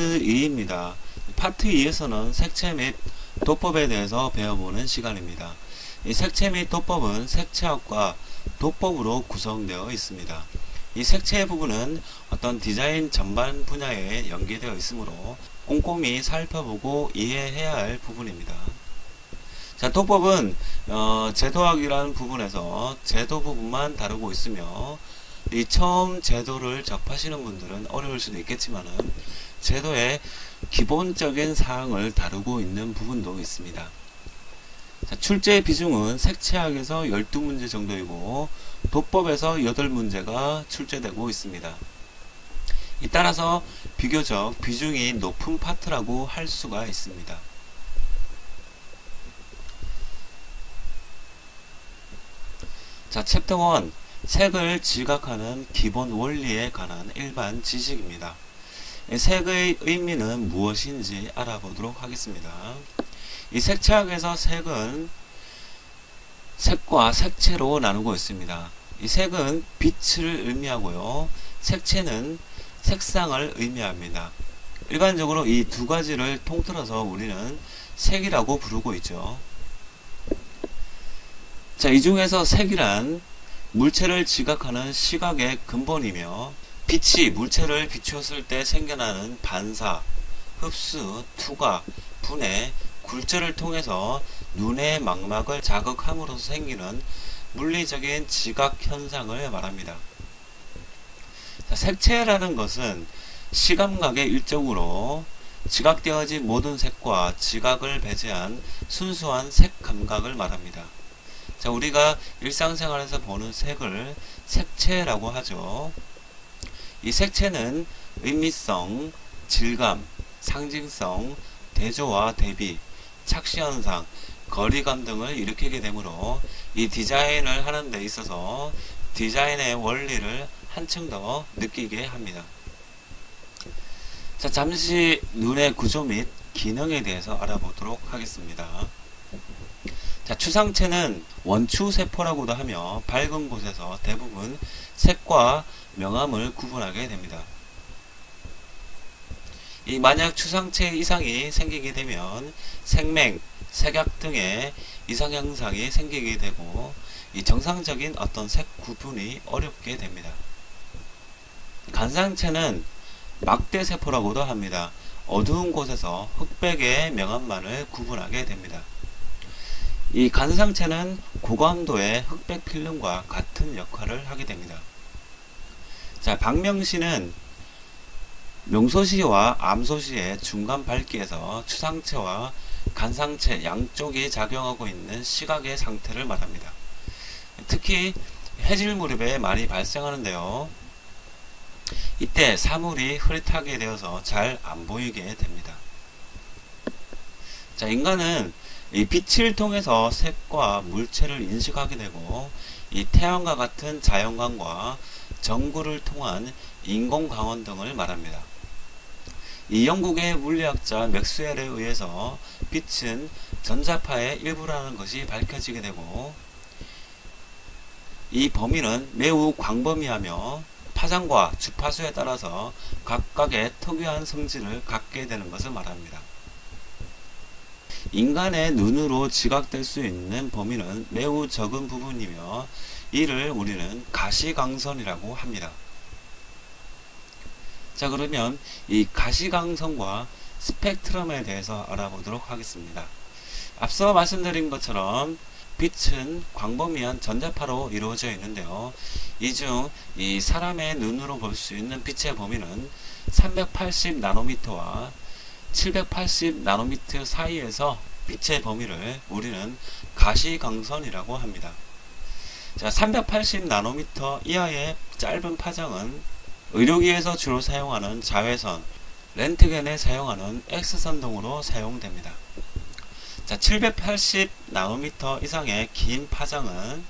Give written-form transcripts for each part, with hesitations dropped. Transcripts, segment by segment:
파트 2입니다. 파트 2에서는 색채 및 도법에 대해서 배워보는 시간입니다. 이 색채 및 도법은 색채학과 도법으로 구성되어 있습니다. 이 색채의 부분은 어떤 디자인 전반 분야에 연계되어 있으므로 꼼꼼히 살펴보고 이해해야 할 부분입니다. 자, 도법은 제도학이라는 부분에서 제도 부분만 다루고 있으며, 이 처음 제도를 접하시는 분들은 어려울 수도 있겠지만은 제도의 기본적인 사항을 다루고 있는 부분도 있습니다. 자, 출제 비중은 색채학에서 12문제 정도이고 도법에서 8문제가 출제되고 있습니다. 이 따라서 비교적 비중이 높은 파트라고 할 수가 있습니다. 자, 챕터 1 색을 지각하는 기본 원리에 관한 일반 지식입니다. 색의 의미는 무엇인지 알아보도록 하겠습니다. 이 색채학에서 색은 색과 색채로 나누고 있습니다. 이 색은 빛을 의미하고요, 색채는 색상을 의미합니다. 일반적으로 이 두 가지를 통틀어서 우리는 색이라고 부르고 있죠. 자, 이 중에서 색이란 물체를 지각하는 시각의 근본이며, 빛이 물체를 비추었을 때 생겨나는 반사, 흡수, 투과, 분해, 굴절을 통해서 눈의 망막을 자극함으로써 생기는 물리적인 지각 현상을 말합니다. 자, 색채라는 것은 시감각의 일종으로 지각되어진 모든 색과 지각을 배제한 순수한 색 감각을 말합니다. 자, 우리가 일상생활에서 보는 색을 색채라고 하죠. 이 색채는 의미성, 질감, 상징성, 대조와 대비, 착시현상, 거리감 등을 일으키게 되므로 이 디자인을 하는 데 있어서 디자인의 원리를 한층 더 느끼게 합니다. 자, 잠시 눈의 구조 및 기능에 대해서 알아보도록 하겠습니다. 자, 추상체는 원추세포라고도 하며 밝은 곳에서 대부분 색과 명암을 구분하게 됩니다. 이 만약 추상체 이상이 생기게 되면 생맹, 색약 등의 이상 현상이 생기게 되고, 이 정상적인 어떤 색 구분이 어렵게 됩니다. 간상체는 막대세포라고도 합니다. 어두운 곳에서 흑백의 명암만을 구분하게 됩니다. 이 간상체는 고감도의 흑백 필름과 같은 역할을 하게 됩니다. 자, 박명시는 명소시와 암소시의 중간 밝기에서 추상체와 간상체 양쪽이 작용하고 있는 시각의 상태를 말합니다. 특히 해질 무렵에 많이 발생하는데요, 이때 사물이 흐릿하게 되어서 잘 안 보이게 됩니다. 자, 인간은 이 빛을 통해서 색과 물체를 인식하게 되고, 이 태양과 같은 자연광과 전구를 통한 인공광원 등을 말합니다. 이 영국의 물리학자 맥스웰에 의해서 빛은 전자파의 일부라는 것이 밝혀지게 되고, 이 범위는 매우 광범위하며 파장과 주파수에 따라서 각각의 특유한 성질을 갖게 되는 것을 말합니다. 인간의 눈으로 지각될 수 있는 범위는 매우 적은 부분이며, 이를 우리는 가시광선이라고 합니다. 자, 그러면 이 가시광선과 스펙트럼에 대해서 알아보도록 하겠습니다. 앞서 말씀드린 것처럼 빛은 광범위한 전자파로 이루어져 있는데요, 이 중 이 사람의 눈으로 볼 수 있는 빛의 범위는 380나노미터와 780나노미터 사이에서 빛의 범위를 우리는 가시광선이라고 합니다. 자, 380나노미터 이하의 짧은 파장은 의료기에서 주로 사용하는 자외선, 렌트겐에 사용하는 X선 등으로 사용됩니다. 자, 780나노미터 이상의 긴 파장은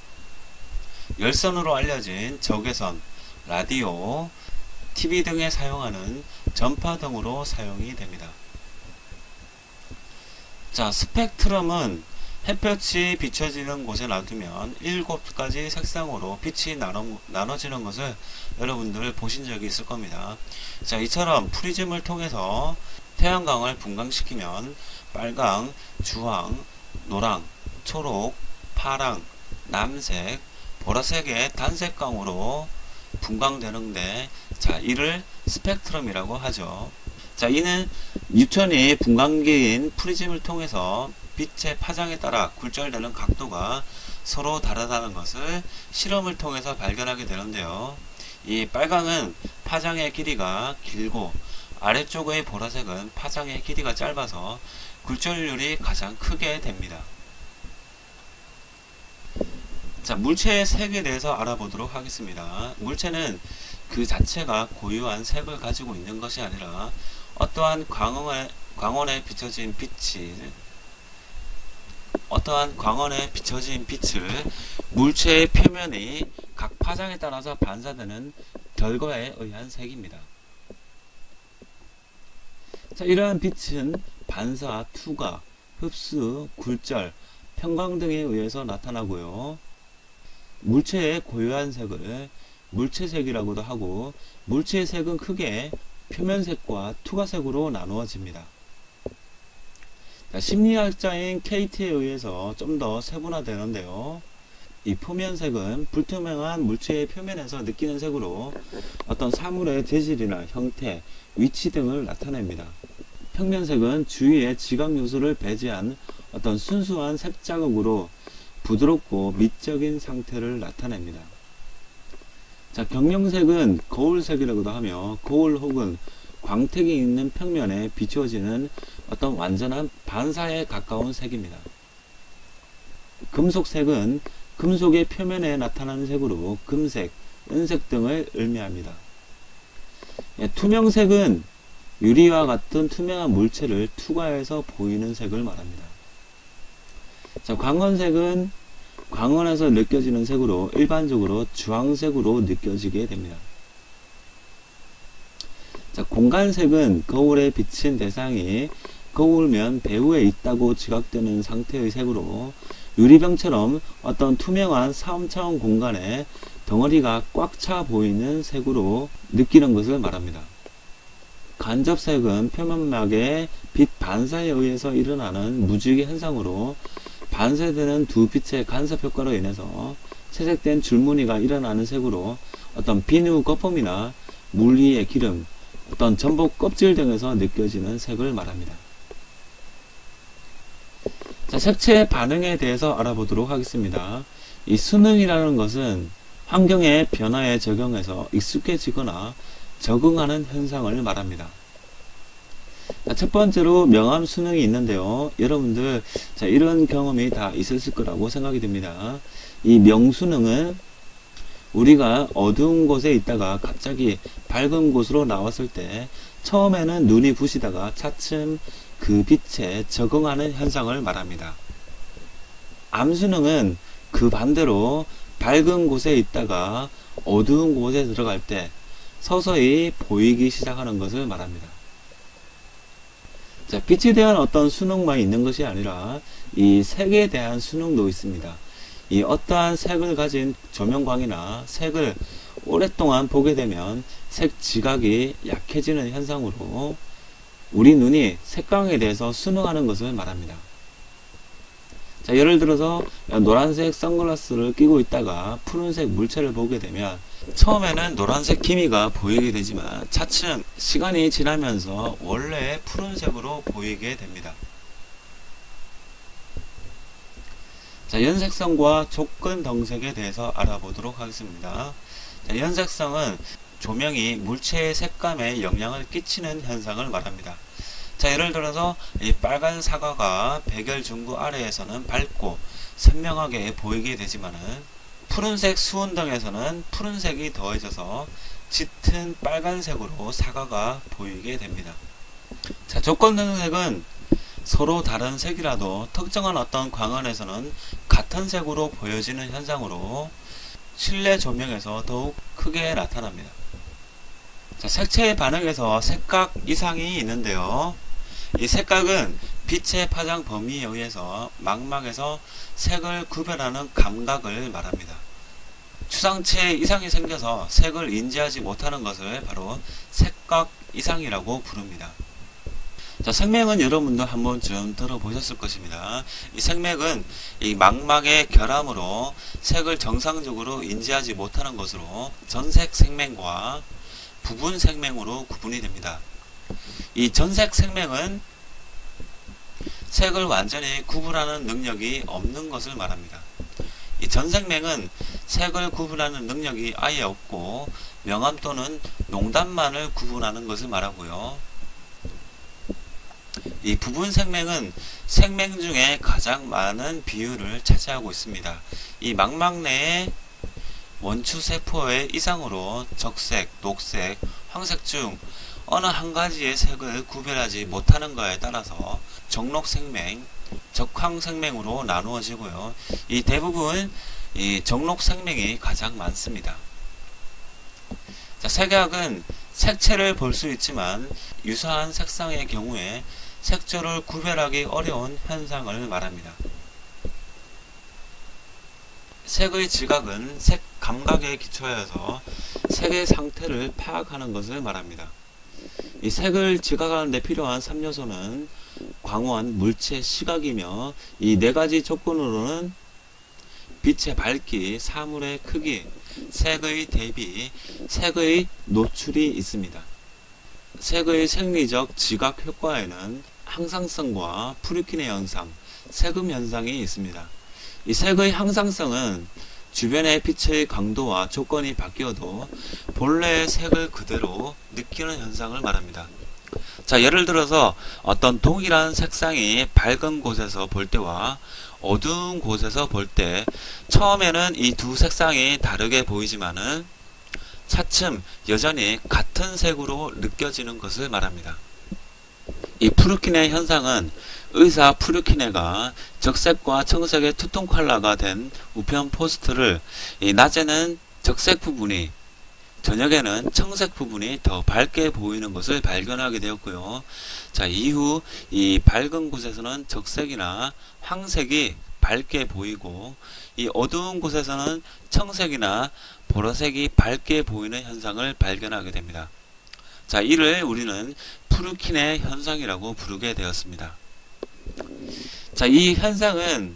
열선으로 알려진 적외선, 라디오, TV 등에 사용하는 전파 등으로 사용이 됩니다. 자, 스펙트럼은 햇볕이 비춰지는 곳에 놔두면 7가지 색상으로 빛이 나눠지는 것을 여러분들 보신 적이 있을 겁니다. 자, 이처럼 프리즘을 통해서 태양광을 분광시키면 빨강, 주황, 노랑, 초록, 파랑, 남색, 보라색의 단색광으로 분광되는데, 자, 이를 스펙트럼이라고 하죠. 자, 이는 뉴턴이 분광기인 프리즘을 통해서 빛의 파장에 따라 굴절되는 각도가 서로 다르다는 것을 실험을 통해서 발견하게 되는데요. 이 빨강은 파장의 길이가 길고 아래쪽의 보라색은 파장의 길이가 짧아서 굴절률이 가장 크게 됩니다. 자, 물체의 색에 대해서 알아보도록 하겠습니다. 물체는 그 자체가 고유한 색을 가지고 있는 것이 아니라 어떠한 광원에 비춰진 빛을 물체의 표면이 각 파장에 따라서 반사되는 결과에 의한 색입니다. 자, 이러한 빛은 반사, 투과, 흡수, 굴절, 편광 등에 의해서 나타나고요. 물체의 고유한 색을 물체색이라고도 하고, 물체의 색은 크게 표면색과 투과색으로 나누어집니다. 심리학자인 KT에 의해서 좀 더 세분화되는데요. 이 표면색은 불투명한 물체의 표면에서 느끼는 색으로 어떤 사물의 재질이나 형태, 위치 등을 나타냅니다. 평면색은 주위에 지각 요소를 배제한 어떤 순수한 색 자극으로 부드럽고 미적인 상태를 나타냅니다. 자, 경령색은 거울색이라고도 하며 거울 혹은 광택이 있는 평면에 비추어지는 어떤 완전한 반사에 가까운 색입니다. 금속색은 금속의 표면에 나타나는 색으로 금색, 은색 등을 의미합니다. 투명색은 유리와 같은 투명한 물체를 투과해서 보이는 색을 말합니다. 자, 광원색은 광원에서 느껴지는 색으로 일반적으로 주황색으로 느껴지게 됩니다. 자, 공간색은 거울에 비친 대상이 거울면 배후에 있다고 지각되는 상태의 색으로 유리병처럼 어떤 투명한 3차원 공간에 덩어리가 꽉 차 보이는 색으로 느끼는 것을 말합니다. 간접색은 표면막의 빛 반사에 의해서 일어나는 무지개 현상으로 반사되는 두 빛의 간섭 효과로 인해서 채색된 줄무늬가 일어나는 색으로 어떤 비누 거품이나 물 위의 기름, 어떤 전복 껍질 등에서 느껴지는 색을 말합니다. 자, 색채 반응에 대해서 알아보도록 하겠습니다. 이 수능이라는 것은 환경의 변화에 적용해서 익숙해지거나 적응하는 현상을 말합니다. 자, 첫 번째로 명암 수능이 있는데요. 여러분들 이런 경험이 다 있었을 거라고 생각이 듭니다. 이 명수능은 우리가 어두운 곳에 있다가 갑자기 밝은 곳으로 나왔을 때 처음에는 눈이 부시다가 차츰 그 빛에 적응하는 현상을 말합니다. 암수능은 그 반대로 밝은 곳에 있다가 어두운 곳에 들어갈 때 서서히 보이기 시작하는 것을 말합니다. 자, 빛에 대한 어떤 수능만 있는 것이 아니라 이 색에 대한 수능도 있습니다. 이 어떠한 색을 가진 조명광이나 색을 오랫동안 보게 되면 색 지각이 약해지는 현상으로 우리 눈이 색광에 대해서 수능하는 것을 말합니다. 자, 예를 들어서 노란색 선글라스를 끼고 있다가 푸른색 물체를 보게 되면 처음에는 노란색 기미가 보이게 되지만 차츰 시간이 지나면서 원래의 푸른색으로 보이게 됩니다. 자, 연색성과 조건등색에 대해서 알아보도록 하겠습니다. 자, 연색성은 조명이 물체의 색감에 영향을 끼치는 현상을 말합니다. 자, 예를 들어서 이 빨간 사과가 백열 중구 아래에서는 밝고 선명하게 보이게 되지만은 푸른색 수온등에서는 푸른색이 더해져서 짙은 빨간색으로 사과가 보이게 됩니다. 자, 조건등색은 서로 다른 색이라도 특정한 어떤 광원에서는 같은 색으로 보여지는 현상으로 실내 조명에서 더욱 크게 나타납니다. 자, 색채 반응에서 색각 이상이 있는데요. 이 색각은 빛의 파장 범위에 의해서 망막에서 색을 구별하는 감각을 말합니다. 추상체에 이상이 생겨서 색을 인지하지 못하는 것을 바로 색각 이상이라고 부릅니다. 자, 색맥은 여러분도 한 번쯤 들어보셨을 것입니다. 이 색맥은 이 망막의 결함으로 색을 정상적으로 인지하지 못하는 것으로 전색 색맥과 부분 색맥으로 구분이 됩니다. 이 전색 색맥은 색을 완전히 구분하는 능력이 없는 것을 말합니다. 이 전색맥은 색을 구분하는 능력이 아예 없고 명암 또는 농담만을 구분하는 것을 말하고요. 이 부분 색맥은 색맥 중에 가장 많은 비율을 차지하고 있습니다. 이 망막 내에 원추 세포의 이상으로 적색, 녹색, 황색 중 어느 한 가지의 색을 구별하지 못하는 것에 따라서 적록색맥, 적황색맥으로 나누어지고요. 이 대부분 이 적록색맥이 가장 많습니다. 자, 색약은 색채를 볼 수 있지만 유사한 색상의 경우에 색조를 구별하기 어려운 현상을 말합니다. 색의 지각은 색 감각에 기초하여서 색의 상태를 파악하는 것을 말합니다. 이 색을 지각하는 데 필요한 3요소는 광원, 물체, 시각이며 이 네 가지 조건으로는 빛의 밝기, 사물의 크기, 색의 대비, 색의 노출이 있습니다. 색의 생리적 지각 효과에는 항상성과 프루키네 현상, 세금 현상이 있습니다. 이 색의 항상성은 주변의 빛의 강도와 조건이 바뀌어도 본래의 색을 그대로 느끼는 현상을 말합니다. 자, 예를 들어서 어떤 동일한 색상이 밝은 곳에서 볼 때와 어두운 곳에서 볼 때 처음에는 이 두 색상이 다르게 보이지만은 차츰 여전히 같은 색으로 느껴지는 것을 말합니다. 이 프루키네 현상은 의사 프루키네가 적색과 청색의 투톤 컬러가 된 우편 포스트를 낮에는 적색 부분이 저녁에는 청색 부분이 더 밝게 보이는 것을 발견하게 되었고요. 자, 이후 이 밝은 곳에서는 적색이나 황색이 밝게 보이고 이 어두운 곳에서는 청색이나 보라색이 밝게 보이는 현상을 발견하게 됩니다. 자, 이를 우리는 프루키네 현상이라고 부르게 되었습니다. 자, 이 현상은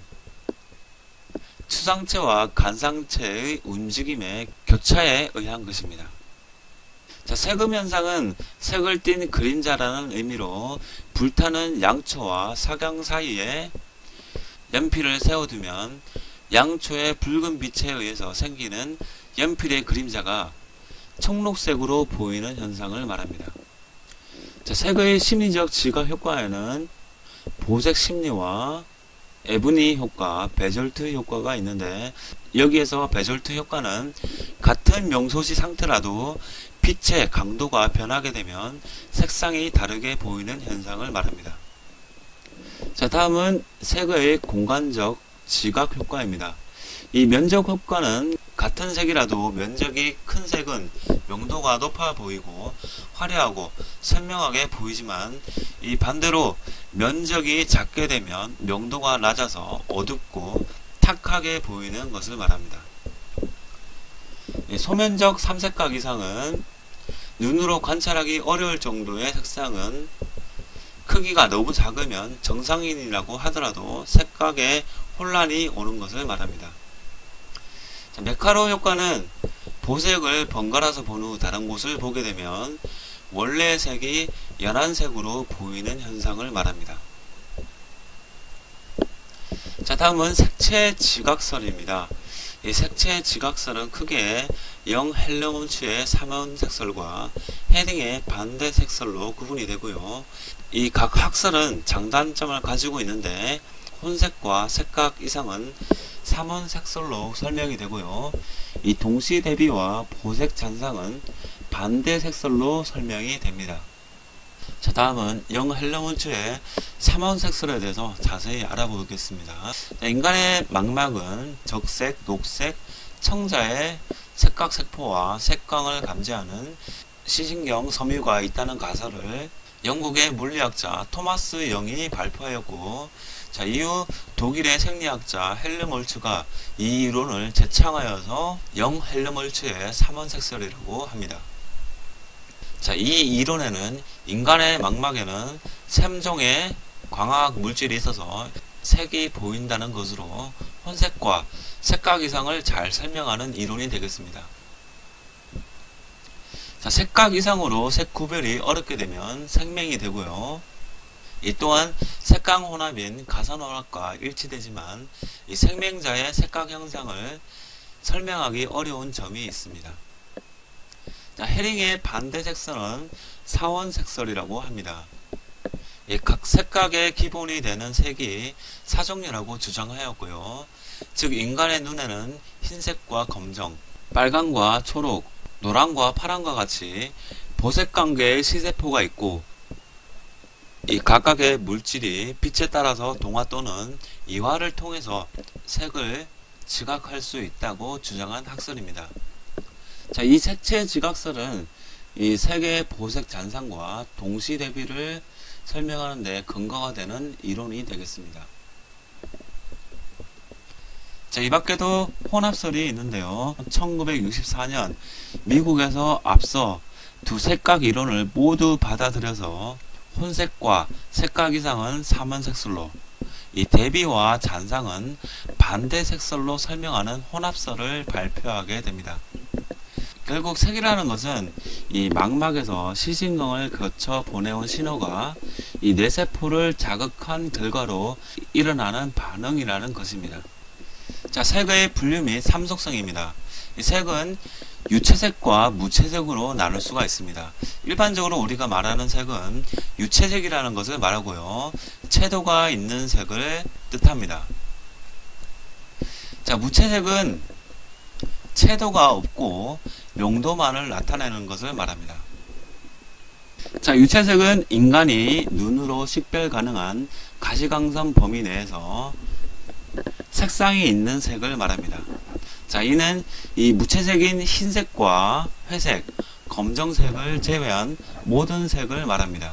추상체와 간상체의 움직임의 교차에 의한 것입니다. 자, 세금 현상은 색을 띤 그림자라는 의미로 불타는 양초와 석양 사이에 연필을 세워두면 양초의 붉은 빛에 의해서 생기는 연필의 그림자가 청록색으로 보이는 현상을 말합니다. 자, 색의 심리적 지각 효과에는 보색 심리와 에브니 효과, 베졸트 효과가 있는데 여기에서 베졸트 효과는 같은 명소시 상태라도 빛의 강도가 변하게 되면 색상이 다르게 보이는 현상을 말합니다. 자, 다음은 색의 공간적 지각 효과입니다. 이 면적 효과는 같은 색이라도 면적이 큰 색은 명도가 높아 보이고 화려하고 선명하게 보이지만 이 반대로 면적이 작게 되면 명도가 낮아서 어둡고 탁하게 보이는 것을 말합니다. 소면적 삼색각 이상은 눈으로 관찰하기 어려울 정도의 색상은 크기가 너무 작으면 정상인이라고 하더라도 색각에 혼란이 오는 것을 말합니다. 자, 메카로 효과는 보색을 번갈아서 본 후 다른 곳을 보게 되면 원래의 색이 연한 색으로 보이는 현상을 말합니다. 자, 다음은 색채 지각설입니다. 이 색채 지각설은 크게 영 헬레몬츠의 3원 색설과 헤딩의 반대 색설로 구분이 되고요. 이 각 학설은 장단점을 가지고 있는데 혼색과 색각 이상은 3원 색설로 설명이 되고요. 이 동시 대비와 보색 잔상은 반대 색설로 설명이 됩니다. 자, 다음은 영 헬레몬츠의 3원 색설에 대해서 자세히 알아보겠습니다. 자, 인간의 망막은 적색, 녹색, 청자의 색각 세포와 색광을 감지하는 시신경 섬유가 있다는 가설을 영국의 물리학자 토마스 영이 발표하였고, 자, 이후 독일의 생리학자 헬름홀츠가 이 이론을 재창하여서 영 헬름홀츠의 삼원색설이라고 합니다. 자, 이 이론에는 인간의 망막에는 3종의 광학 물질이 있어서 색이 보인다는 것으로 혼색과 색각 이상을 잘 설명하는 이론이 되겠습니다. 자, 색각 이상으로 색 구별이 어렵게 되면 생명이 되고요. 이 또한 색강 혼합인 가산혼합과 일치되지만 이 생명자의 색각 형상을 설명하기 어려운 점이 있습니다. 자, 헤링의 반대 색선은 사원색설이라고 합니다. 각 색각의 기본이 되는 색이 사종류라고 주장하였고요. 즉 인간의 눈에는 흰색과 검정, 빨강과 초록, 노랑과 파랑과 같이 보색관계의 시세포가 있고, 이 각각의 물질이 빛에 따라서 동화 또는 이화를 통해서 색을 지각할 수 있다고 주장한 학설입니다. 자, 이 색채 지각설은 이 색의 보색 잔상과 동시 대비를 설명하는 데 근거가 되는 이론이 되겠습니다. 자, 이 밖에도 혼합설이 있는데요. 1964년 미국에서 앞서 두 색각 이론을 모두 받아들여서 혼색과 색각 이상은 삼원색설로, 이 대비와 잔상은 반대색설로 설명하는 혼합설을 발표하게 됩니다. 결국 색이라는 것은 이 망막에서 시신경을 거쳐 보내온 신호가 이 뇌세포를 자극한 결과로 일어나는 반응이라는 것입니다. 자, 색의 분류 및 삼속성입니다. 이 색은 유채색과 무채색으로 나눌 수가 있습니다. 일반적으로 우리가 말하는 색은 유채색이라는 것을 말하고요. 채도가 있는 색을 뜻합니다. 자, 무채색은 채도가 없고 명도만을 나타내는 것을 말합니다. 자, 유채색은 인간이 눈으로 식별 가능한 가시광선 범위 내에서 색상이 있는 색을 말합니다. 자, 이는 이 무채색인 흰색과 회색, 검정색을 제외한 모든 색을 말합니다.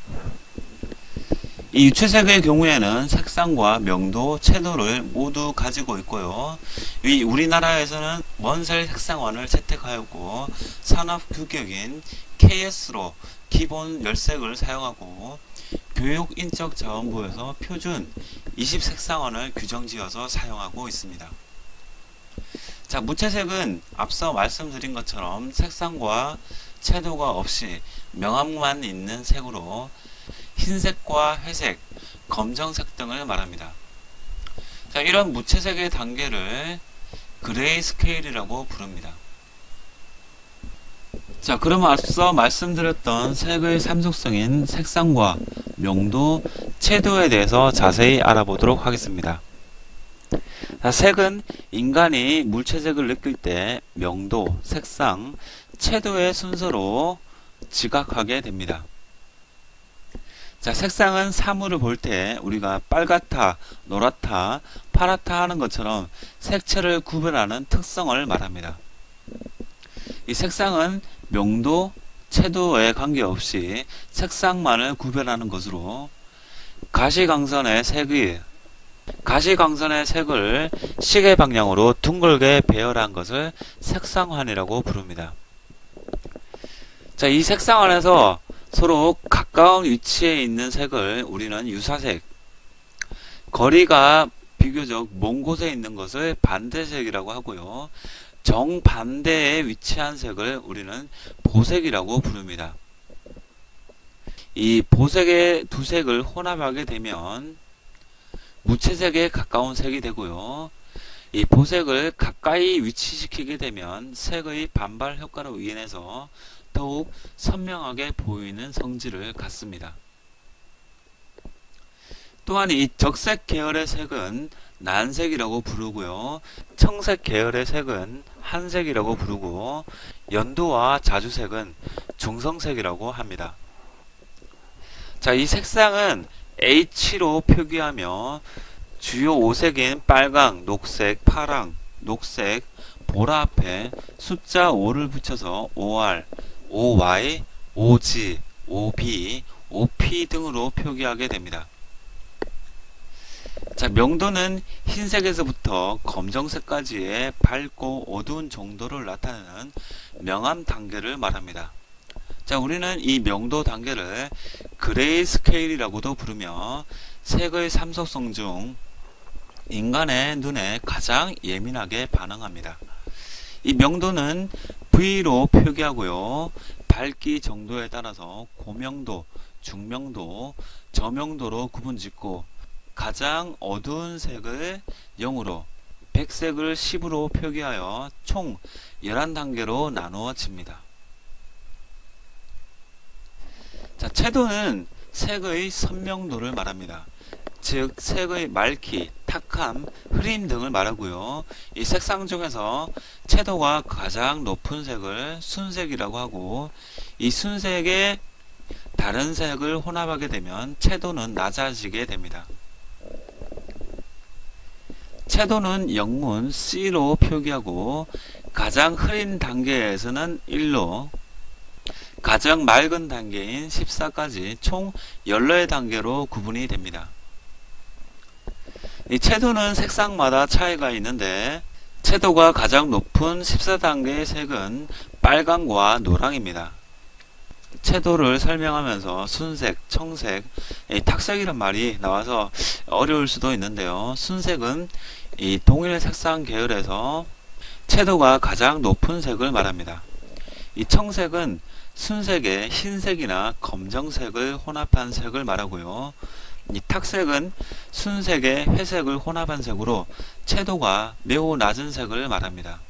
이 유채색의 경우에는 색상과 명도, 채도를 모두 가지고 있고요. 이 우리나라에서는 원셀 색상원을 채택하였고 산업 규격인 KS로 기본 열색을 사용하고 교육인적자원부에서 표준 20색상원을 규정지어서 사용하고 있습니다. 자, 무채색은 앞서 말씀드린 것처럼 색상과 채도가 없이 명암만 있는 색으로 흰색과 회색, 검정색 등을 말합니다. 자, 이런 무채색의 단계를 그레이 스케일이라고 부릅니다. 자, 그럼 앞서 말씀드렸던 색의 삼속성인 색상과 명도, 채도에 대해서 자세히 알아보도록 하겠습니다. 자, 색은 인간이 물채색을 느낄 때 명도, 색상, 채도의 순서로 지각하게 됩니다. 자, 색상은 사물을 볼 때 우리가 빨갛다, 노랗다, 파랗다 하는 것처럼 색채를 구별하는 특성을 말합니다. 이 색상은 명도, 채도에 관계없이 색상만을 구별하는 것으로 가시광선의 색을 시계 방향으로 둥글게 배열한 것을 색상환이라고 부릅니다. 자, 이 색상환에서 서로 가까운 위치에 있는 색을 우리는 유사색, 거리가 비교적 먼 곳에 있는 것을 반대색이라고 하고요. 정반대에 위치한 색을 우리는 보색이라고 부릅니다. 이 보색의 두 색을 혼합하게 되면 무채색에 가까운 색이 되고요. 이 보색을 가까이 위치시키게 되면 색의 반발 효과로 인해서 더욱 선명하게 보이는 성질을 갖습니다. 또한 이 적색 계열의 색은 난색이라고 부르고요. 청색 계열의 색은 한색이라고 부르고 연두와 자주색은 중성색이라고 합니다. 자, 이 색상은 H로 표기하며 주요 5색인 빨강, 녹색, 파랑, 녹색, 보라 앞에 숫자 5를 붙여서 OR, OY, OG, OB, OP 등으로 표기하게 됩니다. 자, 명도는 흰색에서부터 검정색까지의 밝고 어두운 정도를 나타내는 명암 단계를 말합니다. 자, 우리는 이 명도 단계를 그레이 스케일이라고도 부르며 색의 삼속성 중 인간의 눈에 가장 예민하게 반응합니다. 이 명도는 V로 표기하고요. 밝기 정도에 따라서 고명도, 중명도, 저명도로 구분짓고 가장 어두운 색을 0으로, 백색을 10으로 표기하여 총 11단계로 나누어집니다. 자, 채도는 색의 선명도를 말합니다. 즉 색의 맑기, 탁함, 흐림 등을 말하고요. 이 색상 중에서 채도가 가장 높은 색을 순색이라고 하고, 이 순색에 다른 색을 혼합하게 되면 채도는 낮아지게 됩니다. 채도는 영문 C로 표기하고 가장 흐린 단계에서는 1로, 가장 맑은 단계인 14까지 총 14단계로 구분이 됩니다. 이 채도는 색상마다 차이가 있는데 채도가 가장 높은 14단계의 색은 빨강과 노랑입니다. 채도를 설명하면서 순색, 청색, 탁색이란 말이 나와서 어려울 수도 있는데요. 순색은 이 동일 색상 계열에서 채도가 가장 높은 색을 말합니다. 이 청색은 순색에 흰색이나 검정색을 혼합한 색을 말하고요. 이 탁색은 순색에 회색을 혼합한 색으로 채도가 매우 낮은 색을 말합니다.